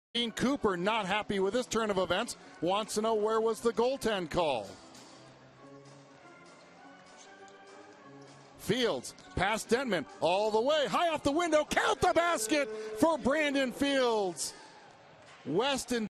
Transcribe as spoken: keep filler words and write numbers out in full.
Dean Cooper not happy with this turn of events, wants to know where was the goaltend call. Fields, past Denman, all the way, high off the window, count the basket for Brandon Fields. Weston